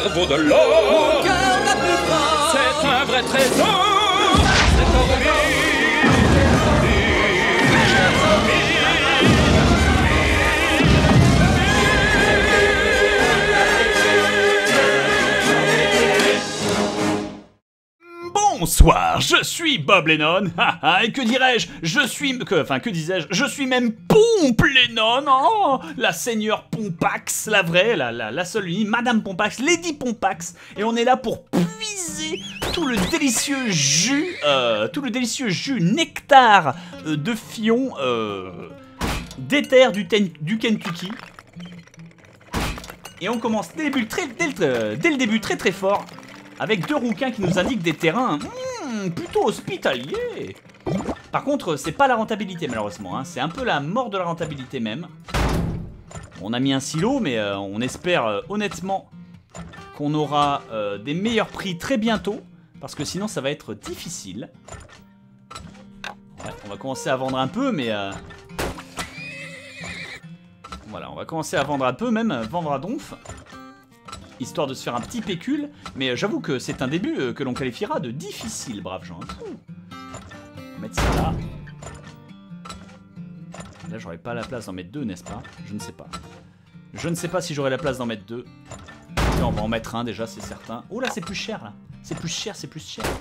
vaut de l'or. Mon cœur n'a plus fort. C'est un vrai trésor. C'est horrible. Bonsoir, je suis Bob Lennon, et que dirais-je, que disais-je, je suis même Pompe Lennon, oh, la seigneur Pompax, la vraie, la seule unie, Madame Pompax, Lady Pompax, et on est là pour puiser tout le délicieux jus nectar de fion d'éther du Kentucky. Et on commence dès le début très fort, avec deux rouquins qui nous indiquent des terrains plutôt hospitaliers. Par contre, c'est pas la rentabilité malheureusement, hein. C'est un peu la mort de la rentabilité même. On a mis un silo, mais on espère honnêtement qu'on aura des meilleurs prix très bientôt, parce que sinon ça va être difficile. Ouais, on va commencer à vendre un peu, mais... Voilà, on va commencer à vendre un peu même, vendre à donf, histoire de se faire un petit pécule, mais j'avoue que c'est un début que l'on qualifiera de difficile, braves gens. On va mettre ça là. Là, j'aurais pas la place d'en mettre deux, n'est-ce pas? Je ne sais pas. Je ne sais pas si j'aurai la place d'en mettre deux. Et on va en mettre un déjà, c'est certain. Oh là, c'est plus cher là. C'est plus cher, c'est plus cher.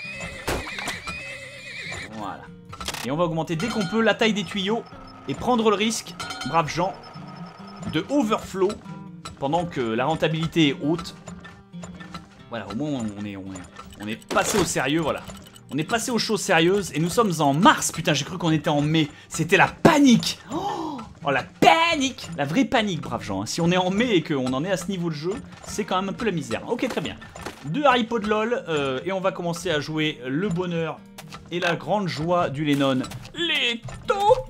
Voilà. Et on va augmenter dès qu'on peut la taille des tuyaux et prendre le risque, braves gens, de overflow pendant que la rentabilité est haute. Voilà, au moins on est passé au sérieux, voilà. On est passé aux choses sérieuses et nous sommes en mars. Putain, j'ai cru qu'on était en mai. C'était la panique. Oh, la panique. La vraie panique, braves gens. Si on est en mai et qu'on en est à ce niveau de jeu, c'est quand même un peu la misère. Ok, très bien. Deux haripots de LOL et on va commencer à jouer le bonheur et la grande joie du Lennon. Les taupes.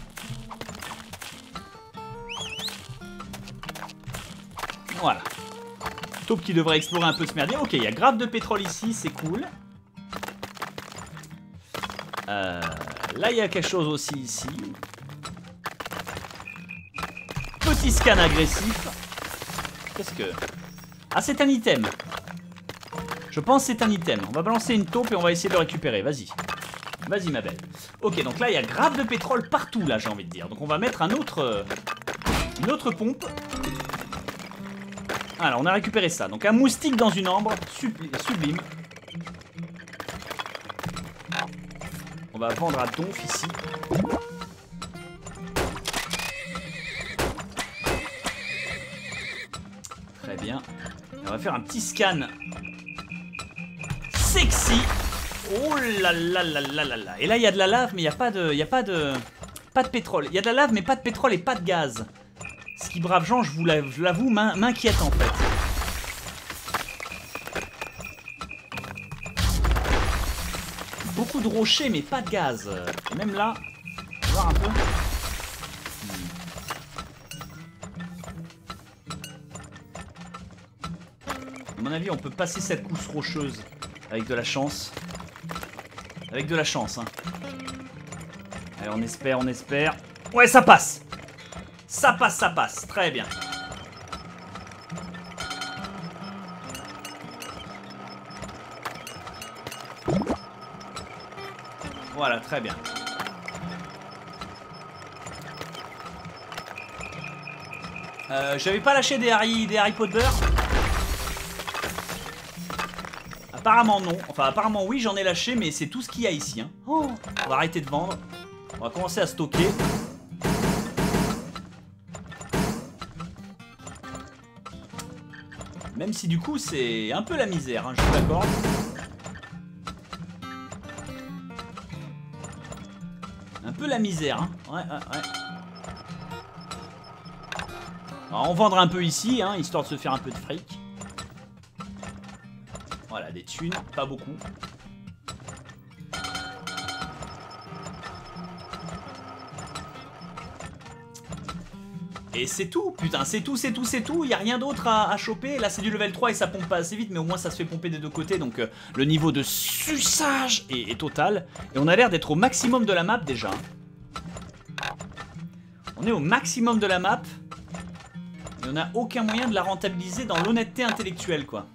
Voilà. Taupe qui devrait explorer un peu ce merdier. Ok, il y a grave de pétrole ici, c'est cool. Là, il y a quelque chose aussi ici. Petit scan agressif. Qu'est-ce que... Ah, c'est un item. Je pense que c'est un item. On va balancer une taupe et on va essayer de le récupérer. Vas-y. Vas-y, ma belle. Ok, donc là, il y a grave de pétrole partout, là, j'ai envie de dire. Donc on va mettre une autre pompe. Voilà, on a récupéré ça. Donc un moustique dans une ambre, sublime. On va vendre à donf ici. Très bien. Et on va faire un petit scan sexy. Oh là là là là là là. Et là il y a de la lave, mais il n'y a pas de pétrole. Il y a de la lave, mais pas de pétrole et pas de gaz. Ce qui, braves gens, je l'avoue, m'inquiète en fait. Beaucoup de rochers, mais pas de gaz. Et même là, on va voir un peu. À mon avis, on peut passer cette couche rocheuse avec de la chance. Avec de la chance, hein. Allez, on espère, on espère. Ouais, ça passe. Ça passe, très bien. Voilà, très bien. J'avais pas lâché des haripots de beurre. Apparemment non. Enfin, apparemment oui, j'en ai lâché, mais c'est tout ce qu'il y a ici, hein. Oh, on va arrêter de vendre. On va commencer à stocker. Même si du coup c'est un peu la misère, hein, je suis d'accord. Un peu la misère, hein. Ouais. Alors, on vendra un peu ici, hein, histoire de se faire un peu de fric. Voilà, des thunes, pas beaucoup. Et c'est tout, putain, c'est tout, il n'y a rien d'autre à choper. Là c'est du level 3 et ça pompe pas assez vite, mais au moins ça se fait pomper des deux côtés, donc le niveau de suçage est total. Et on a l'air d'être au maximum de la map déjà. On est au maximum de la map. Et on n'a aucun moyen de la rentabiliser dans l'honnêteté intellectuelle, quoi.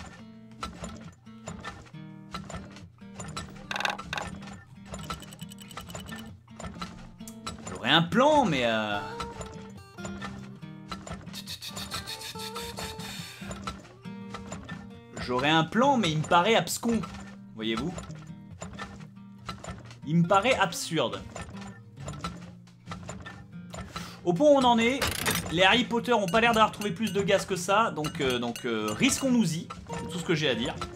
J'aurais un plan, mais... J'aurais un plan, mais il me paraît abscon. Voyez-vous? Il me paraît absurde. Au point où on en est, les Harry Potter ont pas l'air d'avoir trouvé plus de gaz que ça, donc risquons-nous-y. C'est tout ce que j'ai à dire.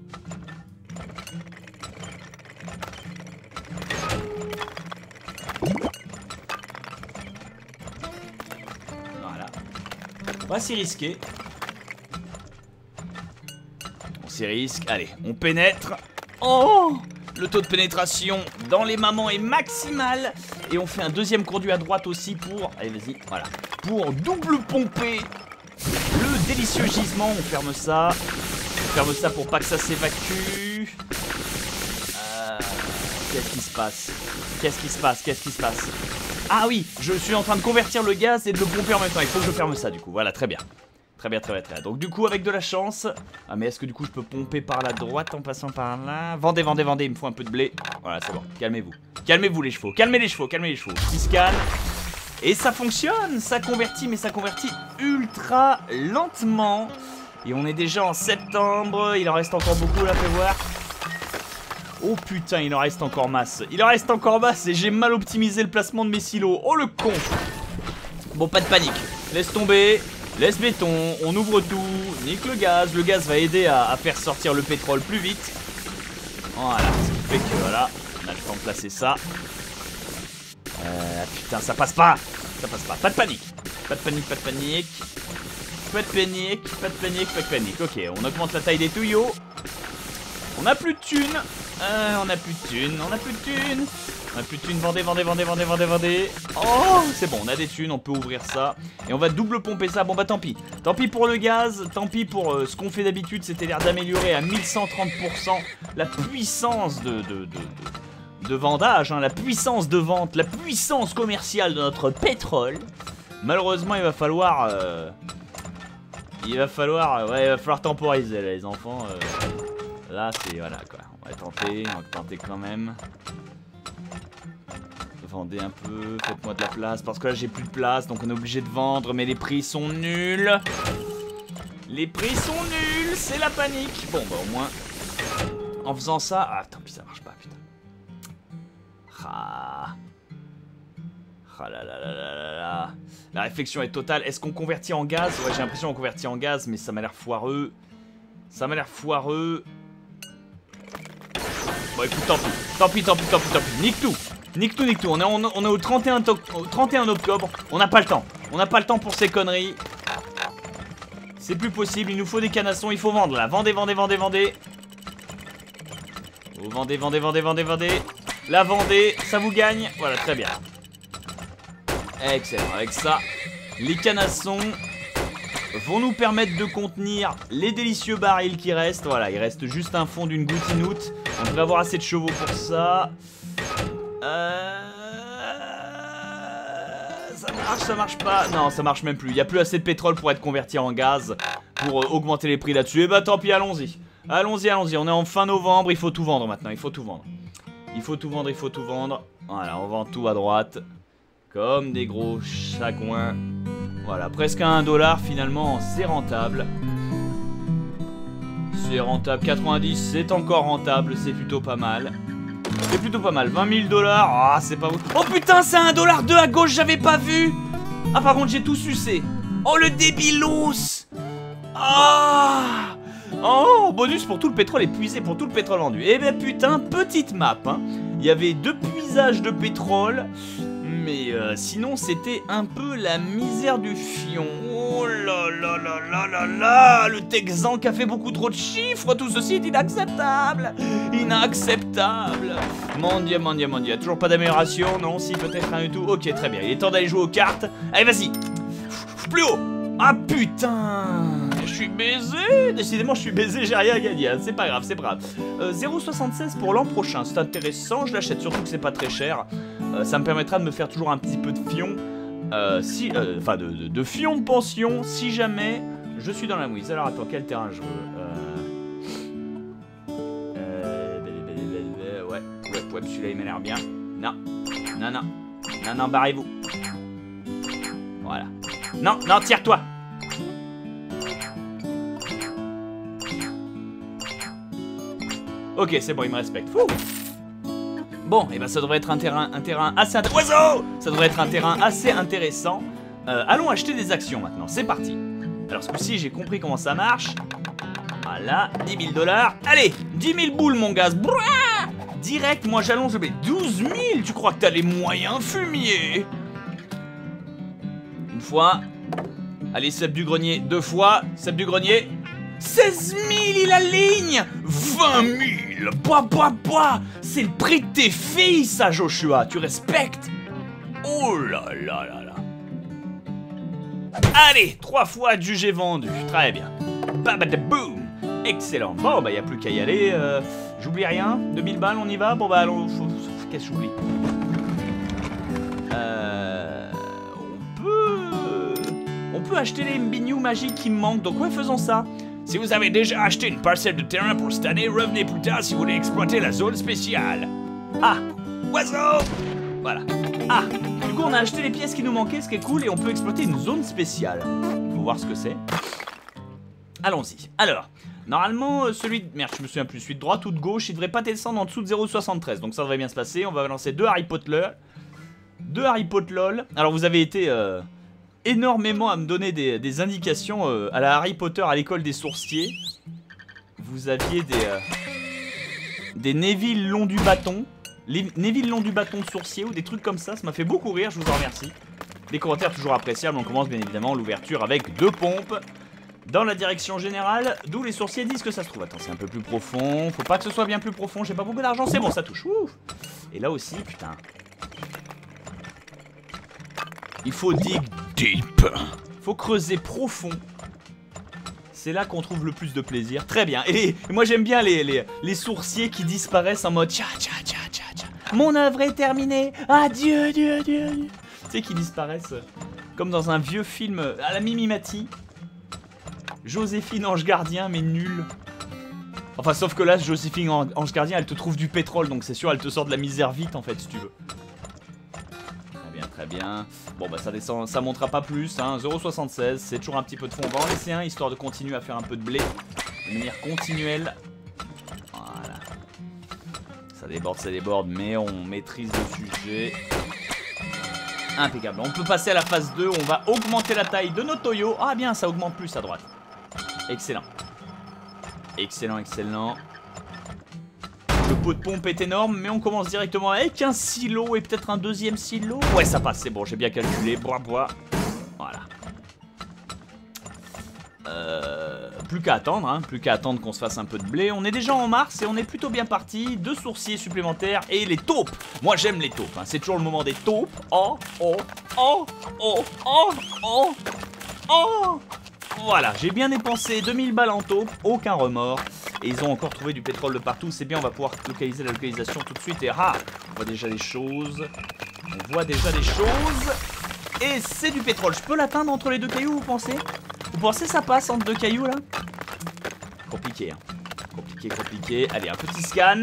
Voilà. On va s'y risquer. On s'y risque. Allez, on pénètre. Oh! Le taux de pénétration dans les mamans est maximal. Et on fait un deuxième conduit à droite aussi pour... Allez, vas-y, voilà. Pour double pomper le délicieux gisement. On ferme ça. On ferme ça pour pas que ça s'évacue. Qu'est-ce qui se passe? Qu'est-ce qui se passe? Qu'est-ce qui se passe? Ah oui, je suis en train de convertir le gaz et de le pomper en même temps. Il faut que je ferme ça du coup. Voilà, très bien. Très bien, très bien, très bien. Donc du coup, avec de la chance... Ah, mais est-ce que du coup, je peux pomper par la droite en passant par là? Vendez, vendez, vendez, il me faut un peu de blé. Voilà, c'est bon, calmez-vous. Calmez-vous les chevaux, calmez les chevaux, calmez les chevaux. Qui se calme. Et ça fonctionne, ça convertit, mais ça convertit ultra lentement. Et on est déjà en septembre, il en reste encore beaucoup là, fais voir. Oh putain, il en reste encore masse. Il en reste encore masse et j'ai mal optimisé le placement de mes silos. Oh le con. Bon, pas de panique, laisse tomber. Laisse béton, on ouvre tout, nique le gaz va aider à faire sortir le pétrole plus vite. Voilà, ce qui fait que voilà, on a le temps de placer ça. Putain, ça passe pas. Ça passe pas, pas de panique. Pas de panique, pas de panique. Pas de panique, pas de panique, pas de panique. Ok, on augmente la taille des tuyaux. On a plus de thunes. On a plus de thunes, on a plus de thunes. On a plus de thunes, vendez, vendez, vendez, vendez, vendez, vendez. Oh, c'est bon, on a des thunes, on peut ouvrir ça. Et on va double pomper ça, bon bah tant pis. Tant pis pour le gaz, tant pis pour ce qu'on fait d'habitude. C'était l'air d'améliorer à 1130% la puissance de vendage, hein, la puissance de vente, la puissance commerciale de notre pétrole. Malheureusement, il va falloir... il va falloir temporiser là, les enfants. Là, c'est... Voilà, quoi. On va tenter quand même. Vendez un peu, faites-moi de la place. Parce que là, j'ai plus de place, donc on est obligé de vendre. Mais les prix sont nuls. Les prix sont nuls, c'est la panique. Bon, bah au moins, en faisant ça... Ah, tant pis, ça marche pas, putain. Ah là là là là là là. La réflexion est totale. Est-ce qu'on convertit en gaz? Ouais, j'ai l'impression qu'on convertit en gaz, mais ça m'a l'air foireux. Ça m'a l'air foireux. Bon, écoute, tant pis. Tant pis, tant pis, tant pis, tant pis. Nique tout. Nique tout, nique tout. On est au 31 octobre. On n'a pas le temps. On n'a pas le temps pour ces conneries. C'est plus possible. Il nous faut des canassons. Il faut vendre là. Vendez, vendez, vendez, vendez. Oh, vendez, vendez, vendez, vendez, vendez. La vendez. Ça vous gagne. Voilà, très bien. Excellent. Avec ça, les canassons vont nous permettre de contenir les délicieux barils qui restent. Voilà, il reste juste un fond d'une goutinoute. On devrait avoir assez de chevaux pour ça. Ça marche, ça marche pas. Non, ça marche même plus. Il n'y a plus assez de pétrole pour être converti en gaz, pour augmenter les prix là-dessus. Et bah tant pis, allons-y. Allons-y, allons-y. On est en fin novembre, il faut tout vendre maintenant. Il faut tout vendre. Il faut tout vendre, il faut tout vendre. Voilà, on vend tout à droite. Comme des gros chagouins. Voilà, presque à 1 $ finalement, c'est rentable. C'est rentable, 90, c'est encore rentable, c'est plutôt pas mal. C'est plutôt pas mal, 20 000 $, ah c'est pas beau. Oh putain, c'est 1,2 $ à gauche, j'avais pas vu. Ah par contre j'ai tout sucé. Oh le débilos. Ah. Oh, bonus pour tout le pétrole épuisé, pour tout le pétrole vendu. Eh ben putain, petite map, hein. Il y avait 2 puisages de pétrole. Mais sinon c'était un peu la misère du fion. Oh là là là là là là. Le Texan qui a fait beaucoup trop de chiffres. Tout ceci est inacceptable. Inacceptable. Mondia, mondia, mondia. Toujours pas d'amélioration. Non, si, peut-être rien du tout. Ok, très bien, il est temps d'aller jouer aux cartes. Allez, vas-y. Plus haut. Ah putain. Je suis baisé. Décidément je suis baisé, j'ai rien à gagner. C'est pas grave, c'est pas grave. 0,76 pour l'an prochain. C'est intéressant, je l'achète surtout que c'est pas très cher. Ça me permettra de me faire toujours un petit peu de fion. Enfin, de fion de pension, si jamais je suis dans la mouise. Alors, attends, quel terrain je veux ouais, celui-là, il m'a l'air bien. Non, non, non. Non, non, barrez-vous. Voilà. Non, non, tire-toi. Ok, c'est bon, il me respecte. Fou. Bon, et ben ça devrait être un terrain assez intéressant. Ça devrait être un terrain assez intéressant. Allons acheter des actions maintenant, c'est parti. Alors ce coup-ci, j'ai compris comment ça marche. Voilà, 10 000 $. Allez, 10 000 boules, mon gaz. Brouah, direct, moi j'allonge le blé. 12 000, tu crois que t'as les moyens, fumier? Une fois. Allez, Seb du Grenier, 2 fois. Seb du Grenier. 16 000, il aligne. 20 000. Bois. C'est le prix de tes filles, ça, Joshua. Tu respectes. Oh là là là là. Allez, 3 fois adjugé vendu. Très bien. Babadaboum. Excellent. Bon, bah, y a plus qu'à y aller. J'oublie rien. 2000 balles, on y va. Bon, bah, allons. Qu'est-ce que j'oublie? On peut acheter les Mbignou magiques qui me manquent. Donc, ouais, faisons ça. Si vous avez déjà acheté une parcelle de terrain pour cette année, revenez plus tard si vous voulez exploiter la zone spéciale. Ah, oiseau. Voilà. Ah, du coup on a acheté les pièces qui nous manquaient, ce qui est cool, et on peut exploiter une zone spéciale. Faut voir ce que c'est. Allons-y. Alors, normalement, celui de... Merde, je me souviens plus. Celui de droite ou de gauche, il devrait pas descendre en dessous de 0,73. Donc ça devrait bien se passer. On va lancer 2 Harry Potter. 2 Harry Potter LOL. Alors vous avez été... énormément à me donner des indications à la Harry Potter à l'école des sourciers. Vous aviez des Neville long du bâton. Neville long du bâton de sourcier ou des trucs comme ça. Ça m'a fait beaucoup rire, je vous en remercie. Des commentaires toujours appréciables. On commence bien évidemment l'ouverture avec 2 pompes dans la direction générale, d'où les sourciers disent que ça se trouve. Attends, c'est un peu plus profond. Faut pas que ce soit bien plus profond. J'ai pas beaucoup d'argent, c'est bon, ça touche. Ouf. Et là aussi, putain. Il faut dig deep. Faut creuser profond. C'est là qu'on trouve le plus de plaisir. Très bien. Et moi j'aime bien les sourciers qui disparaissent en mode tcha tcha tcha tcha tcha. Mon œuvre est terminée. Adieu, adieu, adieu, adieu. Tu sais, qui disparaissent comme dans un vieux film à la Mimimati. Joséphine Ange Gardien, mais nul. Enfin, sauf que là, Joséphine Ange Gardien, elle te trouve du pétrole, donc c'est sûr, elle te sort de la misère vite en fait, si tu veux. Très bien. Bon bah ça descend, ça montera pas plus, hein. 0,76, c'est toujours un petit peu de fond. On va en laisser un, histoire de continuer à faire un peu de blé. De manière continuelle. Voilà. Ça déborde, mais on maîtrise le sujet. Impeccable. On peut passer à la phase 2, on va augmenter la taille de nos toyos. Ah bien, ça augmente plus à droite. Excellent. Excellent, excellent. Le pot de pompe est énorme, mais on commence directement avec un silo et peut-être un deuxième silo. Ouais, ça passe, c'est bon, j'ai bien calculé. Bois. Voilà. Plus qu'à attendre, hein. Plus qu'à attendre qu'on se fasse un peu de blé. On est déjà en mars et on est plutôt bien parti. 2 sourciers supplémentaires et les taupes. Moi, j'aime les taupes, hein. C'est toujours le moment des taupes. Oh. Voilà, j'ai bien dépensé 2000 balles en taupes, aucun remords. Et ils ont encore trouvé du pétrole de partout. C'est bien, on va pouvoir localiser la localisation tout de suite. Et ah, on voit déjà les choses. Et c'est du pétrole. Je peux l'atteindre entre les 2 cailloux, vous pensez? Vous pensez ça passe entre 2 cailloux, là? Compliqué, hein. Compliqué. Allez, un petit scan.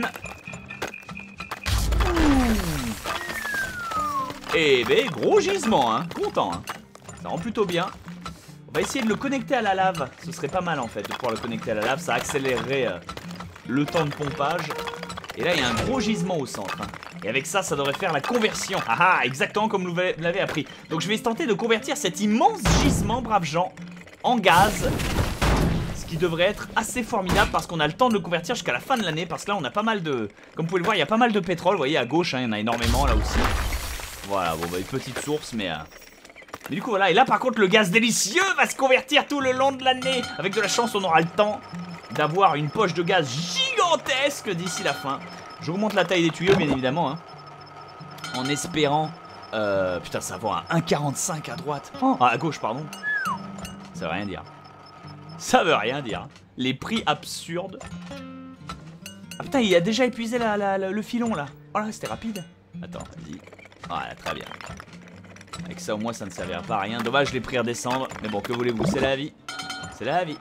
Et ben, gros gisement, hein. Content, hein. Ça rend plutôt bien. On va essayer de le connecter à la lave. Ce serait pas mal en fait de pouvoir le connecter à la lave. Ça accélérerait le temps de pompage. Et là il y a un gros gisement au centre, hein. Et avec ça, ça devrait faire la conversion. Ah ah, exactement comme vous l'avez appris. Donc je vais tenter de convertir cet immense gisement, braves gens, en gaz. Ce qui devrait être assez formidable parce qu'on a le temps de le convertir jusqu'à la fin de l'année. Parce que là on a pas mal de... Comme vous pouvez le voir, il y a pas mal de pétrole. Vous voyez à gauche, hein, il y en a énormément là aussi. Voilà, bon bah une petite source mais du coup voilà, et là par contre le gaz délicieux va se convertir tout le long de l'année. Avec de la chance on aura le temps d'avoir une poche de gaz gigantesque d'ici la fin. J'augmente la taille des tuyaux bien évidemment, hein, en espérant... putain ça va à 1,45 à droite. Oh, à gauche pardon. Ça veut rien dire. Ça veut rien dire. Les prix absurdes. Ah putain il a déjà épuisé le filon là. Oh là c'était rapide. Attends vas-y. Voilà très bien. Avec ça au moins ça ne servira pas à rien. Dommage je l'ai pris à redescendre. Mais bon que voulez-vous, c'est la vie. C'est la vie.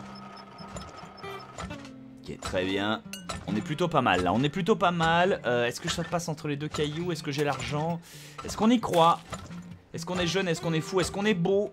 Ok, très bien. On est plutôt pas mal là, on est plutôt pas mal. Est-ce que ça passe entre les deux cailloux? Est-ce que j'ai l'argent? Est-ce qu'on y croit? Est-ce qu'on est jeune? Est-ce qu'on est fou? Est-ce qu'on est beau?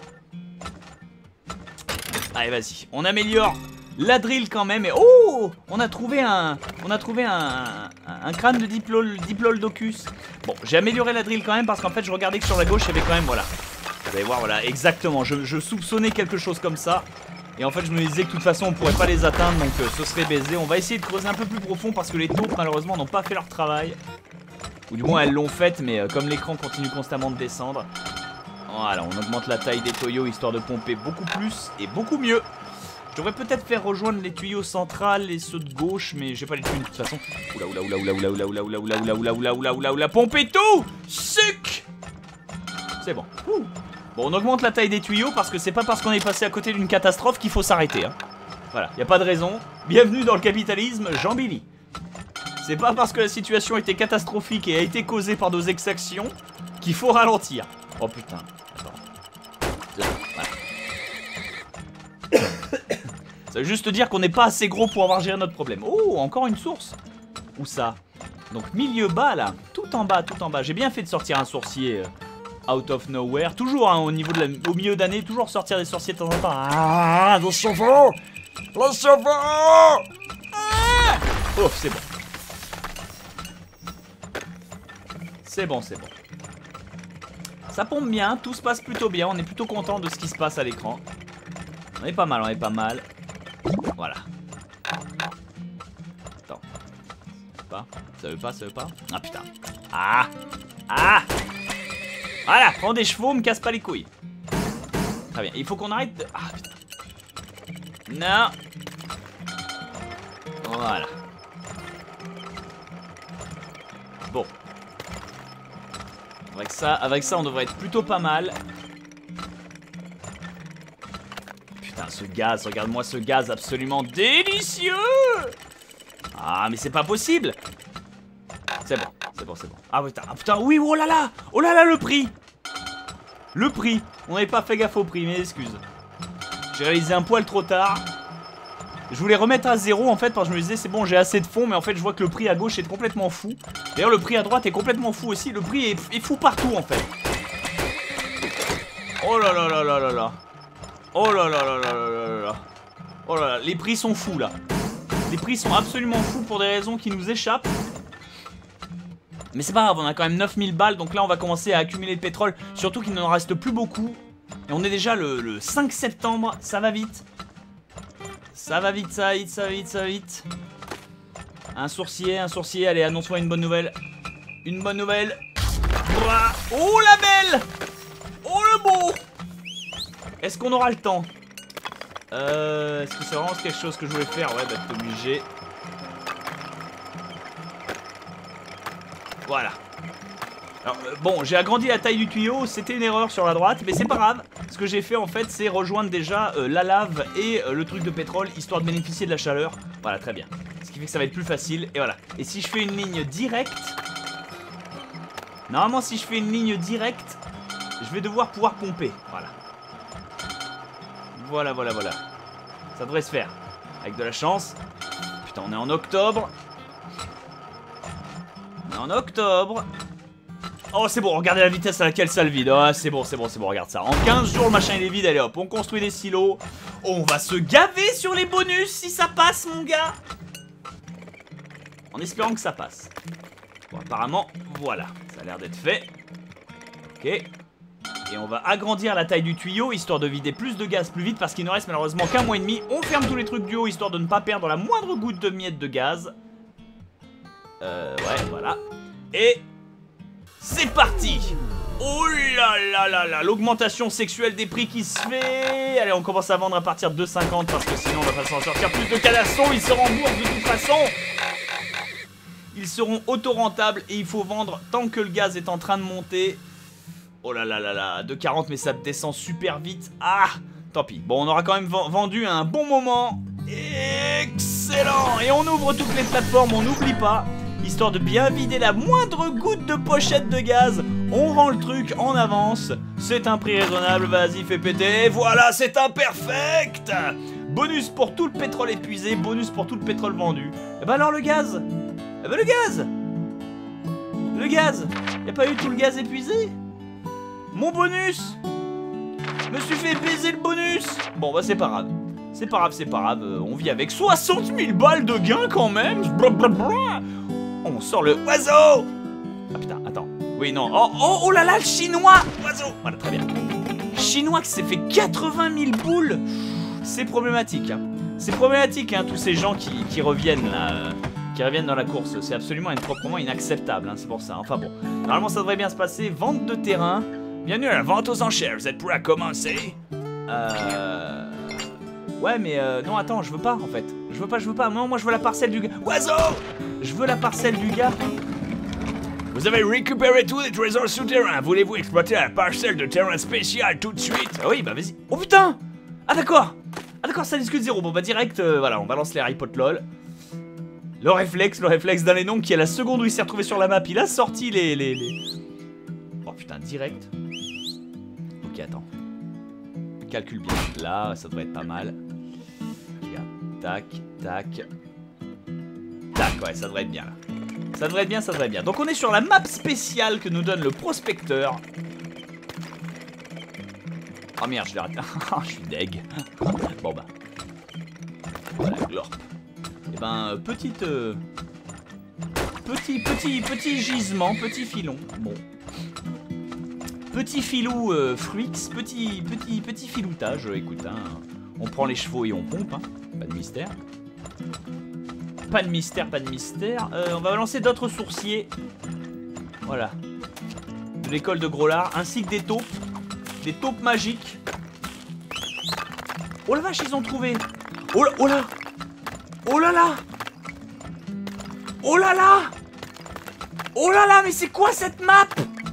Allez vas-y, on améliore la drill quand même. Et oh, on a trouvé un crâne de Diplodocus. Bon, j'ai amélioré la drill quand même parce qu'en fait je regardais que sur la gauche il y avait quand même, voilà. Vous allez voir, voilà, exactement, je soupçonnais quelque chose comme ça. Et en fait je me disais que de toute façon on pourrait pas les atteindre, donc ce serait baisé. On va essayer de creuser un peu plus profond parce que les taupes malheureusement n'ont pas fait leur travail. Ou du moins elles l'ont fait, mais comme l'écran continue constamment de descendre. Voilà, on augmente la taille des tuyaux histoire de pomper beaucoup plus et beaucoup mieux. Je devrais peut-être faire rejoindre les tuyaux centrales et ceux de gauche, mais j'ai pas les thunes de toute façon. Oula oula oula oula oula oula oula oula oula oula oula oula oula oula, pomper tout. Suc. C'est bon. Bon, on augmente la taille des tuyaux parce que c'est pas parce qu'on est passé à côté d'une catastrophe qu'il faut s'arrêter. Hein. Voilà, y a pas de raison. Bienvenue dans le capitalisme, Jean Billy. C'est pas parce que la situation était catastrophique et a été causée par nos exactions qu'il faut ralentir. Oh putain. Attends. Là, voilà. Ça veut juste dire qu'on n'est pas assez gros pour avoir géré notre problème. Oh, encore une source. Où ça? Donc milieu bas là. Tout en bas, tout en bas. J'ai bien fait de sortir un sourcier out of nowhere. Toujours hein, au milieu d'année, toujours sortir des sorciers de temps en temps. Ah, les chevaux. Les chevaux. Ah. Oh, c'est bon. C'est bon, c'est bon. Ça pompe bien, tout se passe plutôt bien. On est plutôt content de ce qui se passe à l'écran. On est pas mal, on est pas mal. Voilà. Attends. Ça veut pas, ça veut pas. Ah putain. Ah. Ah. Voilà, prends des chevaux, me casse pas les couilles. Très bien, il faut qu'on arrête de... Ah putain. Non. Voilà. Bon. Avec ça, on devrait être plutôt pas mal. Putain, ce gaz, regarde-moi ce gaz absolument délicieux. Ah, mais c'est pas possible. C'est bon, c'est bon, c'est bon. Ah putain, oui, oh là là, le prix. Le prix. On n'avait pas fait gaffe au prix, mes excuses. J'ai réalisé un poil trop tard. Je voulais remettre à 0 en fait parce que je me disais c'est bon j'ai assez de fonds, mais en fait je vois que le prix à gauche est complètement fou. D'ailleurs le prix à droite est complètement fou aussi, le prix est fou partout en fait. Oh là là là là là là. Oh là là là là là là. Oh là là, les prix sont fous là. Les prix sont absolument fous pour des raisons qui nous échappent. Mais c'est pas grave, on a quand même 9000 balles, donc là on va commencer à accumuler le pétrole. Surtout qu'il n'en reste plus beaucoup. Et on est déjà le 5 septembre, ça va vite. Ça va vite, ça va vite, ça va vite, ça va vite. Un sourcier, allez, annonce-moi une bonne nouvelle. Une bonne nouvelle. Oh la belle. Oh le beau. Est-ce qu'on aura le temps? Est-ce que c'est vraiment quelque chose que je voulais faire? Ouais, bah t'es obligé. Voilà. Alors, bon, j'ai agrandi la taille du tuyau, c'était une erreur sur la droite, mais c'est pas grave. Ce que j'ai fait en fait, c'est rejoindre déjà la lave et le truc de pétrole, histoire de bénéficier de la chaleur. Voilà, très bien. Ce qui fait que ça va être plus facile, et voilà. Et si je fais une ligne directe... Normalement, si je fais une ligne directe, je vais devoir pouvoir pomper. Voilà. Voilà, voilà, voilà. Ça devrait se faire. Avec de la chance. Putain, on est en octobre. On est en octobre. Oh c'est bon, regardez la vitesse à laquelle ça le vide. Ah c'est bon, c'est bon, c'est bon, regarde ça. En 15 jours le machin il est vide, allez hop, on construit des silos. On va se gaver sur les bonus si ça passe mon gars. En espérant que ça passe. Bon apparemment, voilà, ça a l'air d'être fait. Ok. Et on va agrandir la taille du tuyau, histoire de vider plus de gaz plus vite, parce qu'il ne reste malheureusement qu'un mois et demi. On ferme tous les trucs du haut, histoire de ne pas perdre la moindre goutte de miette de gaz. Ouais, voilà. Et... c'est parti. Oh là là là là, l'augmentation sexuelle des prix qui se fait. Allez, on commence à vendre à partir de 2,50 parce que sinon on va pas s'en sortir. Plus de cadassons, ils se remboursent de toute façon. Ils seront auto-rentables et il faut vendre tant que le gaz est en train de monter. Oh là là là là, 2,40 mais ça descend super vite. Ah, tant pis. Bon, on aura quand même vendu à un bon moment. Excellent. Et on ouvre toutes les plateformes, on n'oublie pas. Histoire de bien vider la moindre goutte de pochette de gaz, On rend le truc en avance. C'est un prix raisonnable, vas-y, fais péter. Voilà, c'est un perfect. Bonus pour tout le pétrole épuisé, bonus pour tout le pétrole vendu. Et bah alors le gaz. Eh bah le gaz. Le gaz. Y'a pas eu tout le gaz épuisé? Mon bonus. Je me suis fait baiser le bonus. Bon bah c'est pas grave. C'est pas grave, c'est pas grave. On vit avec 60 000 balles de gains quand même. On sort le oiseau. Ah putain, attends. Oui, non. Oh là là, le chinois. Oiseau. Voilà, très bien. Chinois qui s'est fait 80 000 boules. C'est problématique. Hein. C'est problématique, hein, tous ces gens qui reviennent là. Qui reviennent dans la course. C'est absolument proprement inacceptable. Hein, c'est pour ça. Enfin bon. Normalement, ça devrait bien se passer. Vente de terrain. Bienvenue à la vente aux enchères. Vous êtes prêts à commencer? Ouais, mais non, attends, je veux pas en fait. Je veux pas. Non, moi je veux la parcelle du gars. Oiseau! Je veux la parcelle du gars. Vous avez récupéré tous les trésors souterrains. Voulez-vous exploiter la parcelle de terrain spécial tout de suite? Oui, bah vas-y. Oh putain! Ah d'accord! Ah d'accord, ça discute zéro. Bon bah direct, voilà, on balance les iPod lol. Le réflexe d'un les noms qui à la seconde où il s'est retrouvé sur la map, il a sorti les... Oh putain, direct. Ok, attends. Calcule bien. Là, ça devrait être pas mal. Regarde. Tac, tac. Tac, ouais, ça devrait être bien là. Ça devrait être bien, ça devrait être bien. Donc on est sur la map spéciale que nous donne le prospecteur. Oh merde, je l'ai raté. Je suis deg. Bon bah. Voilà, glorp. Et ben, petit gisement, petit filon. Bon. Petit filou fruits, petit filoutage. Écoute, hein, on prend les chevaux et on pompe. Hein. Pas de mystère. Pas de mystère, pas de mystère. On va lancer d'autres sourciers. Voilà. De l'école de Grolard, ainsi que des taupes. Des taupes magiques. Oh la vache, ils ont trouvé. Oh là, oh là. Oh là là. Oh là là. Oh là là, mais c'est quoi cette map?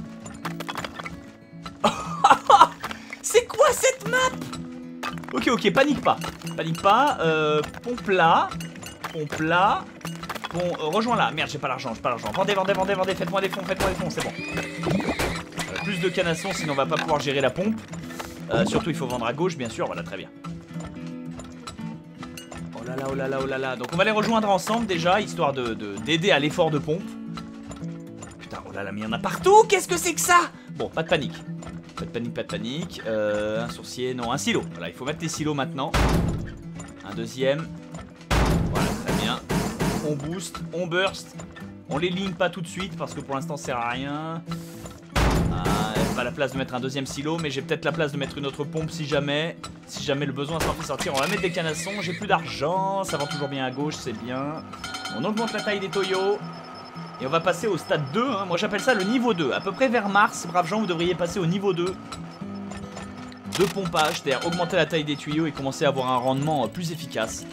C'est quoi cette map? Ok, ok, panique pas. Panique pas. Pompe là. Pompe là. Bon, rejoins là. Merde, j'ai pas l'argent, j'ai pas l'argent. Vendez, vendez, vendez, vendez. Faites-moi des fonds, c'est bon. Plus de canassons, sinon on va pas pouvoir gérer la pompe. Surtout, il faut vendre à gauche, bien sûr. Voilà, très bien. Oh là là, oh là là, oh là là. Donc, on va les rejoindre ensemble déjà, histoire d'aider à l'effort de pompe. Putain, oh là là, mais il y en a partout. Qu'est-ce que c'est que ça? Bon, pas de panique. Pas de panique, pas de panique. Un sourcier, non, un silo. Voilà, il faut mettre les silos maintenant. Un deuxième. Voilà, très bien. On boost, on burst. On les ligne pas tout de suite parce que pour l'instant ça sert à rien. Pas la place de mettre un deuxième silo, mais j'ai peut-être la place de mettre une autre pompe si jamais le besoin s'en fait sortir. On va mettre des canassons, j'ai plus d'argent, ça va toujours bien à gauche, c'est bien. On augmente la taille des toyos. Et on va passer au stade 2, hein. Moi j'appelle ça le niveau 2. À peu près vers mars, braves gens, vous devriez passer au niveau 2 de pompage, c'est-à-dire augmenter la taille des tuyaux et commencer à avoir un rendement plus efficace.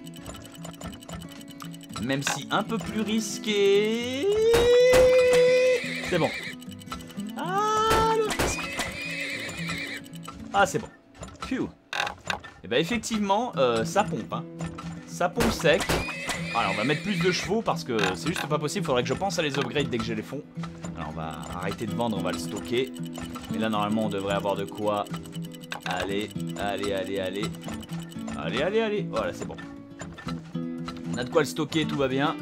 Même si un peu plus risqué. C'est bon. Ah, le risque. Ah, c'est bon. Phew. Et bah effectivement, ça pompe, hein. Ça pompe sec. Alors on va mettre plus de chevaux parce que c'est juste pas possible. Faudrait que je pense à les upgrade dès que j'ai les fonds. Alors on va arrêter de vendre, on va le stocker. Et là normalement on devrait avoir de quoi. Allez, allez, allez, allez. Allez, allez, allez. Voilà, c'est bon. On a de quoi le stocker, tout va bien.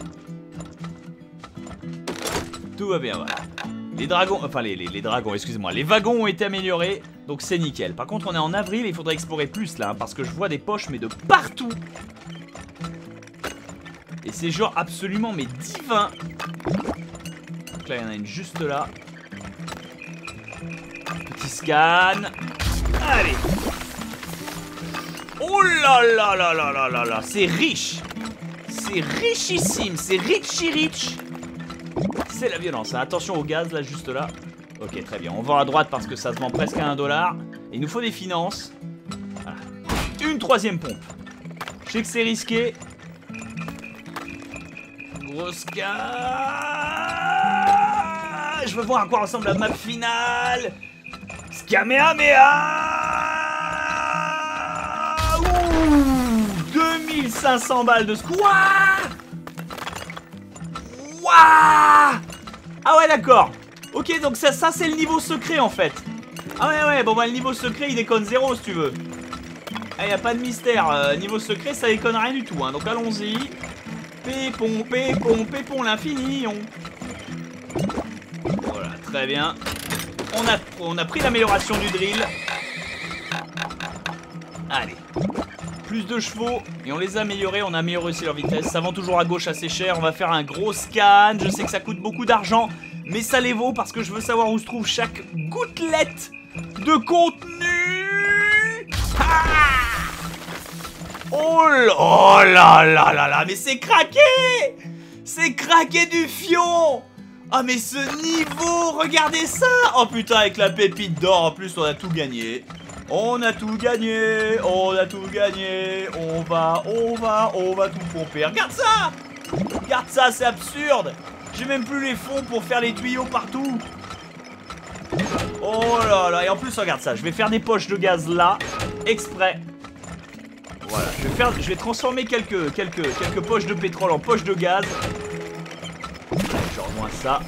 Tout va bien, voilà. Les dragons, enfin les dragons, excusez-moi. Les wagons ont été améliorés, donc c'est nickel. Par contre on est en avril et il faudrait explorer plus là, hein, parce que je vois des poches mais de partout. Et c'est genre absolument mais divin. Donc là il y en a une juste là. Petit scan. Allez. Oh là là là là là là là. C'est riche. C'est richissime. C'est richy rich. C'est la violence. Hein. Attention au gaz là juste là. Ok très bien. On vend à droite parce que ça se vend presque à $1. Et il nous faut des finances. Voilà. Une troisième pompe. Je sais que c'est risqué. Grosse cas. Je veux voir à quoi ressemble la map finale. Skamehameha. Ouh, 2500 balles de squat. Waouh. Ah ouais d'accord. Ok, donc ça c'est le niveau secret en fait. Ah ouais, bon bah le niveau secret il déconne 0 si tu veux. Ah, y a pas de mystère, niveau secret ça déconne rien du tout, hein. Donc allons-y. Pépon, pépon, pépon l'infini. Voilà, très bien. On a pris l'amélioration du drill. Allez. Plus de chevaux et on les a améliorés, on a amélioré aussi leur vitesse. Ça vend toujours à gauche assez cher, on va faire un gros scan. Je sais que ça coûte beaucoup d'argent, mais ça les vaut parce que je veux savoir où se trouve chaque gouttelette de contenu. Ah, oh là là là là, mais c'est craqué. C'est craqué du fion. Ah mais ce niveau, regardez ça. Oh putain, avec la pépite d'or en plus on a tout gagné. On a tout gagné, on a tout gagné, on va tout pomper. Regarde ça, c'est absurde. J'ai même plus les fonds pour faire les tuyaux partout. Oh là là, et en plus regarde ça, je vais faire des poches de gaz là, exprès. Voilà, je vais transformer quelques poches de pétrole en poches de gaz. Je rejoins ça.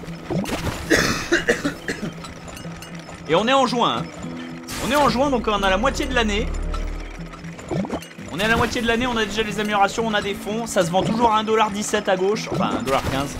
Et on est en juin, hein. On est en juin, donc on a la moitié de l'année. On est à la moitié de l'année, on a déjà les améliorations, on a des fonds. Ça se vend toujours à 1,17$ à gauche. Enfin, 1,15$.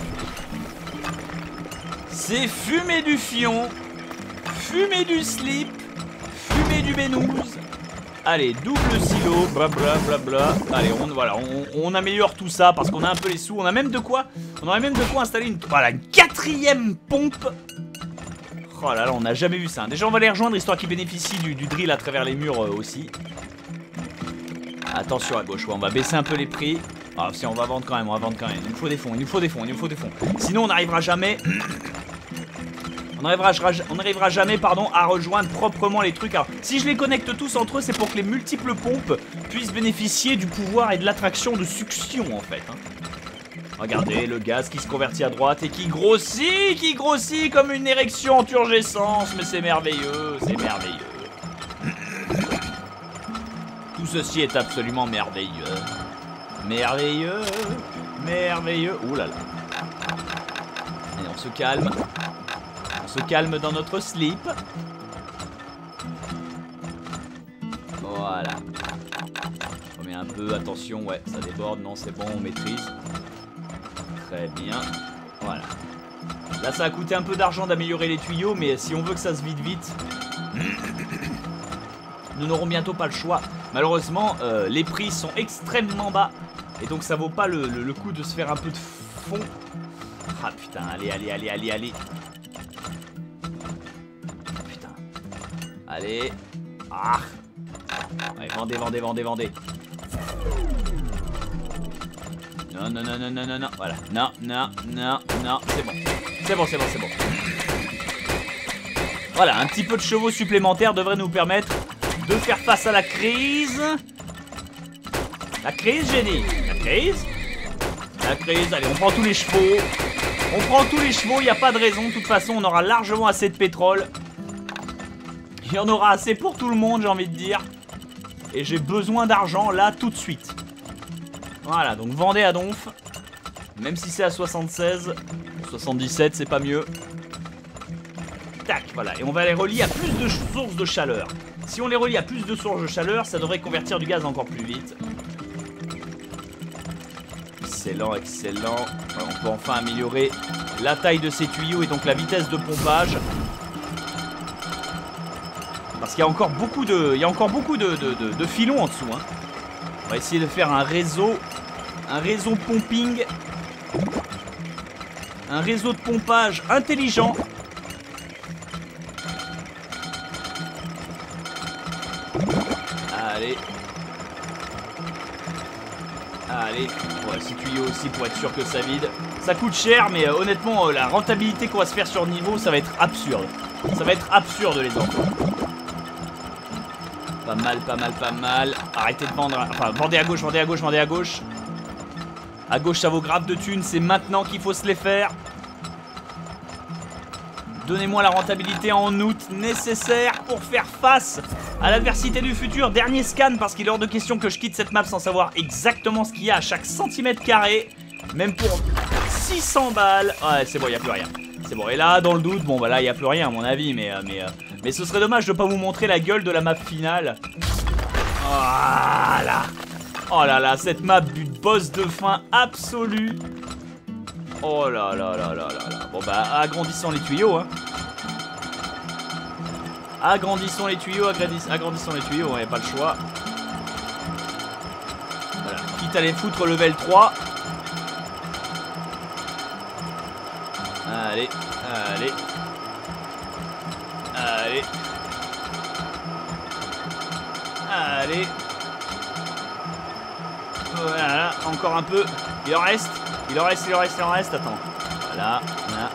C'est fumer du fion, fumer du slip, fumer du bénouze. Allez, double silo, blabla, blabla. Allez, on améliore tout ça parce qu'on a un peu les sous. On a même de quoi installer une 4e pompe. Oh là là, on n'a jamais vu ça. Déjà, on va les rejoindre histoire qu'ils bénéficient du drill à travers les murs aussi. Attention à gauche, ouais, on va baisser un peu les prix. Ah, si, on va vendre quand même, Il nous faut des fonds, Sinon, on n'arrivera jamais. On n'arrivera jamais, à rejoindre proprement les trucs. Alors, si je les connecte tous entre eux, c'est pour que les multiples pompes puissent bénéficier du pouvoir et de l'attraction de succion, en fait. Hein. Regardez, le gaz qui se convertit à droite et qui grossit comme une érection en turgescence. Mais c'est merveilleux, Tout ceci est absolument merveilleux. Merveilleux. Ouh là là. Et on se calme. On se calme dans notre slip. Voilà. On remet un peu, attention, ouais, ça déborde, non c'est bon, on maîtrise. Très bien, voilà. Là ça a coûté un peu d'argent d'améliorer les tuyaux, mais si on veut que ça se vide vite, nous n'aurons bientôt pas le choix. Malheureusement, les prix sont extrêmement bas, et donc ça vaut pas le coup de se faire un peu de fond. Ah putain, allez. Putain. Allez. Ah. Ouais, vendez. Non. Voilà. Non. C'est bon. Voilà, un petit peu de chevaux supplémentaires devrait nous permettre de faire face à la crise. La crise, génie. La crise, allez, on prend tous les chevaux. Il n'y a pas de raison. De toute façon, on aura largement assez de pétrole. Il y en aura assez pour tout le monde, j'ai envie de dire. Et j'ai besoin d'argent là tout de suite. Voilà, donc vendez à donf. Même si c'est à 76, 77, c'est pas mieux. Tac, voilà. Et on va les relier à plus de sources de chaleur. Si on les relie à plus de sources de chaleur, ça devrait convertir du gaz encore plus vite. Excellent. Alors, on peut enfin améliorer la taille de ces tuyaux et donc la vitesse de pompage. Parce qu'il y a encore beaucoup de filons en dessous. Hein. On va essayer de faire un réseau pumping. Un réseau de pompage intelligent. Allez, ouais, 6 tuyaux aussi pour être sûr que ça vide. Ça coûte cher, mais honnêtement, la rentabilité qu'on va se faire sur le niveau, ça va être absurde. Ça va être absurde, les enfants. Pas mal. Arrêtez de vendre. Enfin, vendez à gauche. À gauche, ça vaut grave de thunes. C'est maintenant qu'il faut se les faire. Donnez-moi la rentabilité en août nécessaire pour faire face à l'adversité du futur. Dernier scan parce qu'il est hors de question que je quitte cette map sans savoir exactement ce qu'il y a à chaque centimètre carré. Même pour 600 balles. Ouais, c'est bon, il n'y a plus rien. C'est bon, et là, dans le doute, bon bah là, il n'y a plus rien à mon avis, mais ce serait dommage de pas vous montrer la gueule de la map finale. Voilà. Oh là là, cette map du boss de fin absolu. Oh là là là là là là. Bon bah, agrandissons les tuyaux, hein. Agrandissons les tuyaux, agrandissons les tuyaux, on n'a pas le choix. Voilà, quitte à les foutre level 3. Allez, allez. Allez. Allez. Voilà, encore un peu. Il en reste. Il en reste, il en reste, il en reste. Attends. Voilà, voilà.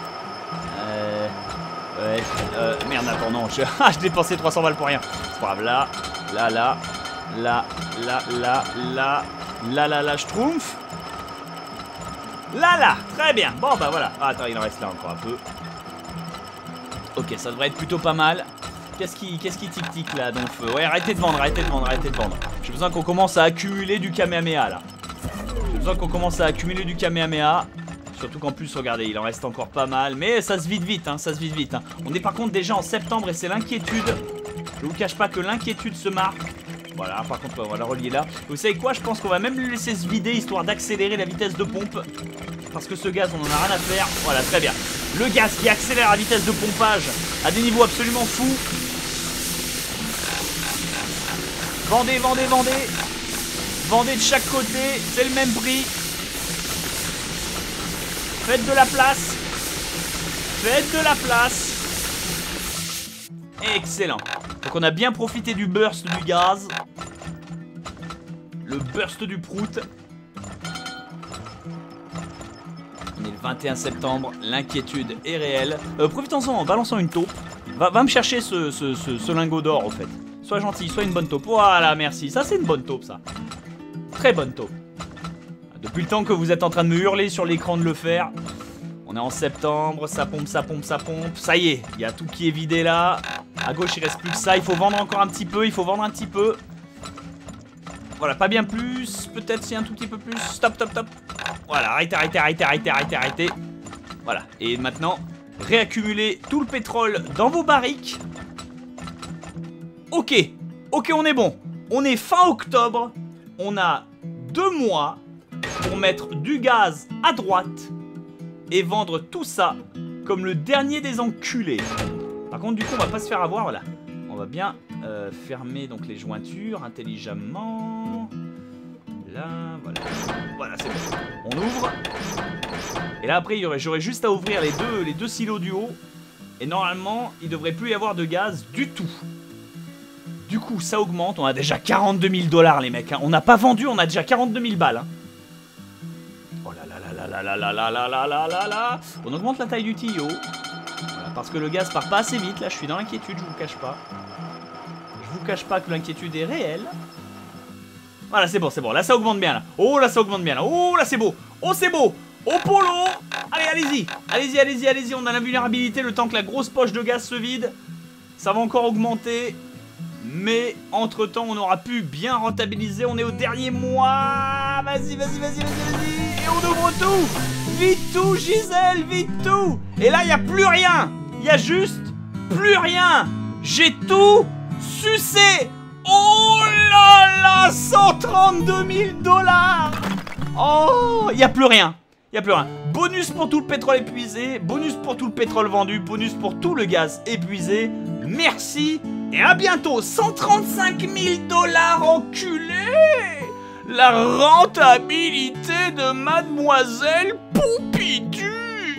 Ouais. Merde, attends, non. Je dépensé 300 balles pour rien. C'est pas grave. Là, là, là. Là, là, là, là. Là, là, là, schtroumpf. Là, là. Très bien. Bon, bah voilà. Ah, attends, il en reste là encore un peu. Ok, ça devrait être plutôt pas mal. Qu'est-ce qui tic-tic là dans le feu? Ouais, arrêtez de vendre, arrêtez de vendre, arrêtez de vendre. J'ai besoin qu'on commence à accumuler du Kamehameha là. J'ai besoin qu'on commence à accumuler du Kamehameha. Surtout qu'en plus, regardez, il en reste encore pas mal. Mais ça se vide vite, hein, ça se vide vite. Hein. On est par contre déjà en septembre et c'est l'inquiétude. Je vous cache pas que l'inquiétude se marque. Voilà, par contre, on va la relier là. Vous savez quoi? Je pense qu'on va même le laisser se vider histoire d'accélérer la vitesse de pompe. Parce que ce gaz, on en a rien à faire. Voilà, très bien. Le gaz qui accélère la vitesse de pompage à des niveaux absolument fous. Vendez, vendez, vendez. Vendez de chaque côté, c'est le même prix. Faites de la place. Faites de la place. Excellent. Donc on a bien profité du burst du gaz. Le burst du prout. On est le 21 septembre, l'inquiétude est réelle. Profitons-en en balançant une taupe. Va me chercher ce lingot d'or au fait. Sois gentil, sois une bonne taupe. Voilà, merci. Ça, c'est une bonne taupe, ça. Très bonne taupe. Depuis le temps que vous êtes en train de me hurler sur l'écran de le faire. On est en septembre, ça pompe, ça pompe, ça pompe. Ça y est, il y a tout qui est vidé là. À gauche, il reste plus que ça. Il faut vendre encore un petit peu, il faut vendre un petit peu. Voilà, pas bien plus. Peut-être si un tout petit peu plus. Stop, stop, stop. Voilà, arrêtez, arrêtez, arrêtez, arrêtez, arrêtez, arrêtez. Voilà, et maintenant, réaccumulez tout le pétrole dans vos barriques. Ok, ok, on est bon. On est fin octobre. On a 2 mois pour mettre du gaz à droite et vendre tout ça comme le dernier des enculés. Par contre, du coup, on va pas se faire avoir, voilà. On va bien fermer donc les jointures intelligemment. Là, voilà. Voilà, c'est bon. On ouvre. Et là, après, j'aurais juste à ouvrir les deux silos du haut. Et normalement, il devrait plus y avoir de gaz du tout. Du coup, ça augmente. On a déjà 42 000 $, les mecs. Hein. On n'a pas vendu, on a déjà 42 000 balles. Hein. Oh là là là là là là là là là là là. On augmente la taille du tuyau. Voilà, parce que le gaz part pas assez vite. Là, je suis dans l'inquiétude, je vous cache pas. Je vous cache pas que l'inquiétude est réelle. Voilà, c'est bon, c'est bon. Là, ça augmente bien, là. Oh, là, ça augmente bien, là. Oh, là, c'est beau. Oh, c'est beau. Oh, polo. Allez, allez-y. Allez-y, allez-y, allez-y. On a la vulnérabilité le temps que la grosse poche de gaz se vide. Ça va encore augmenter. Mais entre-temps, on aura pu bien rentabiliser. On est au dernier mois. Vas-y, vas-y, vas-y, vas-y, vas-y. Et on ouvre tout. Vite tout, Gisèle, vite tout. Et là, il n'y a plus rien. Il y a juste plus rien. J'ai tout sucé. Oh là là, 132 000 $. Oh, il n'y a plus rien. Il n'y a plus rien. Bonus pour tout le pétrole épuisé. Bonus pour tout le pétrole vendu. Bonus pour tout le gaz épuisé. Merci. Et à bientôt. 135 000 $, enculé. La rentabilité de Mademoiselle Pompidou.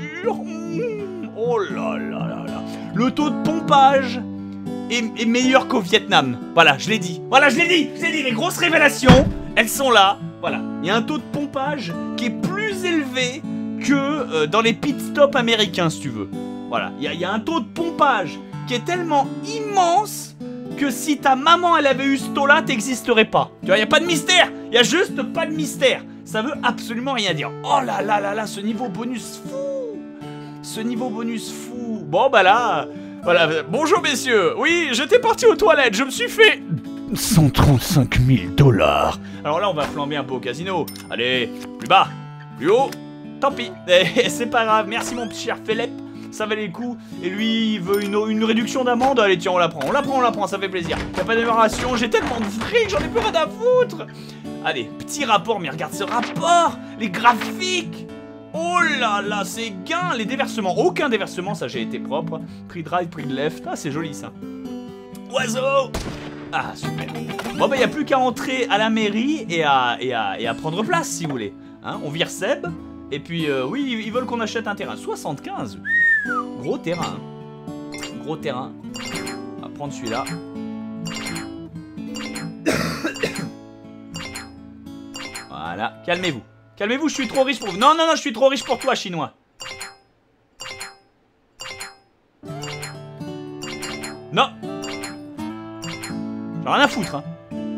Oh là là là là. Le taux de pompage est meilleur qu'au Vietnam. Voilà, je l'ai dit. Voilà, je l'ai dit. Je l'ai dit. Les grosses révélations, elles sont là. Voilà. Il y a un taux de pompage qui est plus élevé que dans les pit stops américains, si tu veux. Voilà. Il y a un taux de pompage qui est tellement immense que si ta maman elle avait eu ce taux-là, t'existerais pas. Tu vois, il n'y a pas de mystère. Il n'y a juste pas de mystère. Ça veut absolument rien dire. Oh là là là là, ce niveau bonus fou. Ce niveau bonus fou. Bon bah là, voilà. Bonjour messieurs. Oui, j'étais parti aux toilettes. Je me suis fait 135 000 $. Alors là, on va flamber un peu au casino. Allez, plus bas, plus haut. Tant pis. C'est pas grave. Merci mon petit cher Philippe. ça valait le coup. Et lui, il veut une réduction d'amende. Allez, tiens, on la prend, ça fait plaisir. Y'a pas d'amélioration, j'ai tellement de fric, j'en ai plus rien à foutre. Allez, petit rapport, mais regarde ce rapport, les graphiques. Oh là là, c'est gain, les déversements, aucun déversement, ça j'ai été propre. Prix de right, prix de left, ah c'est joli ça. Oiseau. Ah super. Bon bah y a plus qu'à entrer à la mairie et à prendre place si vous voulez. Hein, on vire Seb, et puis oui, ils veulent qu'on achète un terrain. 75, gros terrain. Gros terrain. On va prendre celui-là. Voilà, calmez-vous. Calmez-vous, je suis trop riche pour vous. Non, non, non, je suis trop riche pour toi, chinois. Non. J'ai rien à foutre, hein.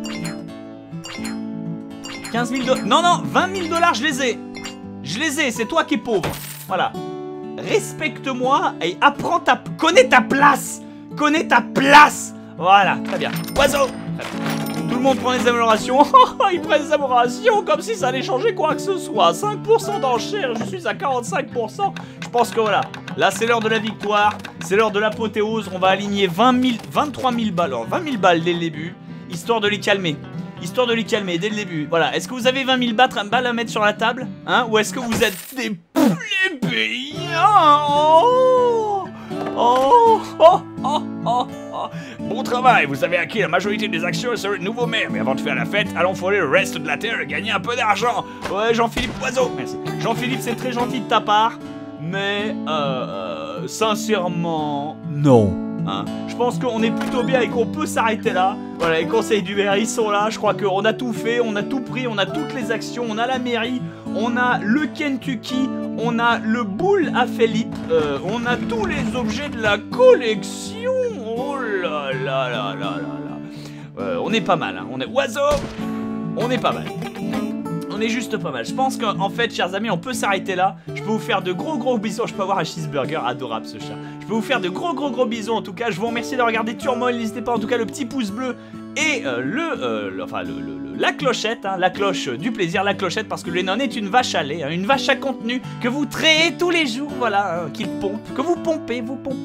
15 000 $. Non, non, 20 000 $, je les ai. Je les ai, c'est toi qui es pauvre. Voilà. Respecte-moi et apprends ta... Connais ta place. Connais ta place. Voilà, très bien. Oiseau. Très bien. Tout le monde prend des améliorations. Ils prennent des améliorations comme si ça allait changer quoi que ce soit. 5% d'enchères, je suis à 45%. Je pense que voilà, là c'est l'heure de la victoire. C'est l'heure de l'apothéose. On va aligner 23 000 balles. Alors 20 000 balles dès le début, histoire de les calmer. Histoire de les calmer dès le début. Voilà, est-ce que vous avez 20 000 balles à mettre sur la table, hein? Ou est-ce que vous êtes des plébéiens? Oh, oh, oh, oh, oh. Bon travail, vous avez acquis la majorité des actions sur le nouveau maire. Mais avant de faire la fête, allons frôler le reste de la terre et gagner un peu d'argent. Ouais, Jean-Philippe Oiseau, merci. Jean-Philippe, c'est très gentil de ta part, mais sincèrement, non. Hein, je pense qu'on est plutôt bien et qu'on peut s'arrêter là. Voilà, les conseils du maire, ils sont là. Je crois qu'on a tout fait, on a tout pris, on a toutes les actions, on a la mairie, on a le Kentucky, on a le boule à Philippe, on a tous les objets de la collection. Oh là là là là là là. On est pas mal, hein. On est oiseau. On est pas mal. On est juste pas mal. Je pense qu'en fait, chers amis, on peut s'arrêter là. Je peux vous faire de gros bisous. Je peux avoir un cheeseburger adorable, ce chat. Je peux vous faire de gros bisous en tout cas. Je vous remercie de regarder Turmoil. N'hésitez pas en tout cas le petit pouce bleu et la clochette, hein, la cloche du plaisir, la clochette, parce que Lennon est une vache à lait, hein, une vache à contenu que vous créez tous les jours, voilà, qu'il pompe, que vous pompez.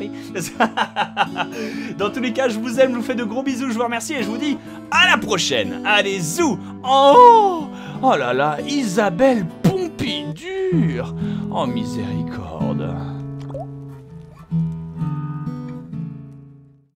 Dans tous les cas, je vous aime, je vous fais de gros bisous, je vous remercie et je vous dis à la prochaine. Allez, zou. Oh là là, Isabelle Pompidure. Oh miséricorde.